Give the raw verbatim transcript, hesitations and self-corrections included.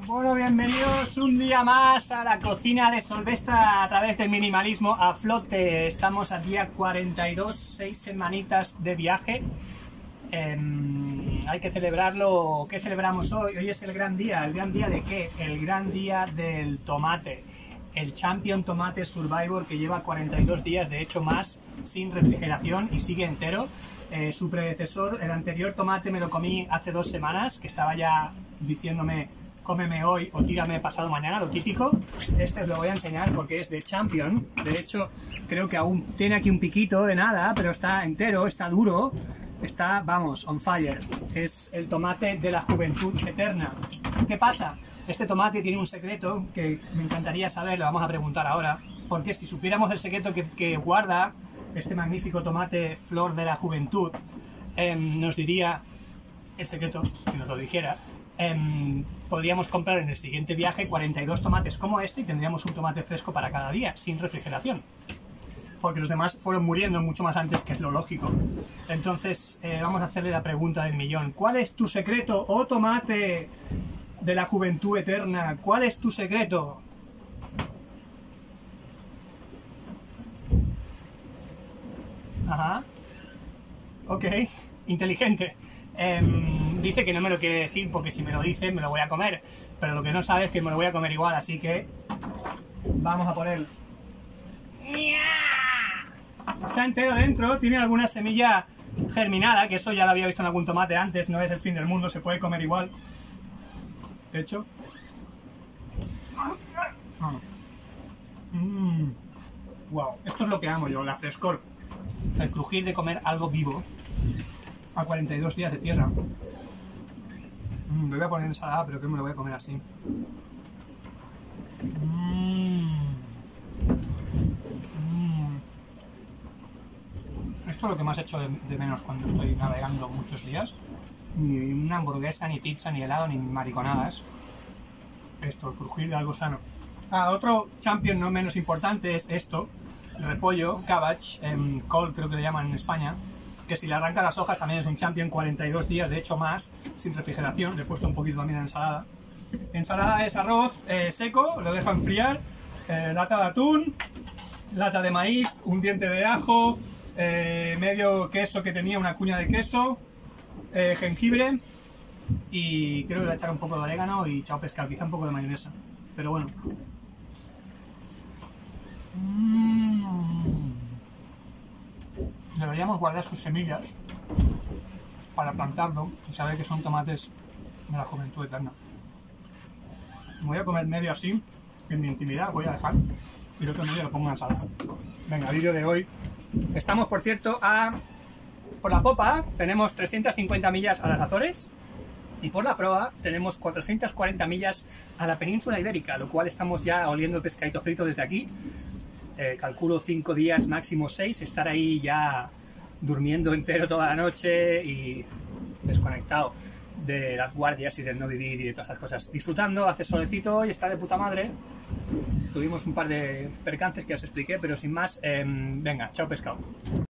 Bueno, bienvenidos un día más a la cocina de Solvestra a través del minimalismo a flote. Estamos a día cuarenta y dos, seis semanitas de viaje. Eh, hay que celebrarlo. ¿Qué celebramos hoy? Hoy es el gran día. ¿El gran día de qué? El gran día del tomate. El Champion Tomate Survivor, que lleva cuarenta y dos días, de hecho más, sin refrigeración y sigue entero. Eh, su predecesor, el anterior tomate, me lo comí hace dos semanas, que estaba ya diciéndome cómeme hoy o tírame pasado mañana, lo típico. Este os lo voy a enseñar porque es de Champion. De hecho, creo que aún tiene aquí un piquito de nada, pero está entero, está duro, está, vamos, on fire. Es el tomate de la juventud eterna. ¿Qué pasa? Este tomate tiene un secreto que me encantaría saber, lo vamos a preguntar ahora, porque si supiéramos el secreto que, que guarda este magnífico tomate flor de la juventud, eh, nos diría el secreto, si nos lo dijera. Eh, podríamos comprar en el siguiente viaje cuarenta y dos tomates como este y tendríamos un tomate fresco para cada día, sin refrigeración. Porque los demás fueron muriendo mucho más antes, que es lo lógico. Entonces, eh, vamos a hacerle la pregunta del millón. ¿Cuál es tu secreto, oh tomate de la juventud eterna? ¿Cuál es tu secreto? Ajá. Ok, inteligente. Eh, dice que no me lo quiere decir porque si me lo dice me lo voy a comer. Pero lo que no sabe es que me lo voy a comer igual, así que vamos a por él. Está entero dentro, tiene alguna semilla germinada, que eso ya lo había visto en algún tomate antes, no es el fin del mundo, se puede comer igual. De hecho. Mm. Wow, esto es lo que amo yo, la frescor. El crujir de comer algo vivo a cuarenta y dos días de tierra. Mm, me voy a poner ensalada, pero que me lo voy a comer así. Mm. Mm. Esto es lo que más echo de, de menos cuando estoy navegando muchos días. Ni una hamburguesa, ni pizza, ni helado, ni mariconadas. Esto, el crujir de algo sano. Ah, otro champion no menos importante es esto. Repollo, cabbage, eh, col creo que le llaman en España, que si le arrancan las hojas también es un champion, cuarenta y dos días, de hecho más, sin refrigeración. Le he puesto un poquito también en ensalada. Ensalada es arroz eh, seco, lo dejo enfriar, eh, lata de atún, lata de maíz, un diente de ajo, eh, medio queso que tenía, una cuña de queso, eh, jengibre y creo que le voy a echar un poco de orégano y chao pescado, quizá un poco de mayonesa, pero bueno. Mm. Deberíamos guardar sus semillas para plantarlo y saber que son tomates de la juventud eterna. Me voy a comer medio así, que en mi intimidad voy a dejar, y el otro medio lo pongo en ensalada. Venga, vídeo de hoy. Estamos, por cierto, a por la popa tenemos trescientas cincuenta millas a las Azores y por la proa tenemos cuatrocientas cuarenta millas a la península ibérica, lo cual estamos ya oliendo el pescadito frito desde aquí. Eh, calculo cinco días, máximo seis, estar ahí ya durmiendo entero toda la noche y desconectado de las guardias y del no vivir y de todas esas cosas. Disfrutando, hace solecito y está de puta madre. Tuvimos un par de percances que os expliqué, pero sin más, eh, venga, chao pescado.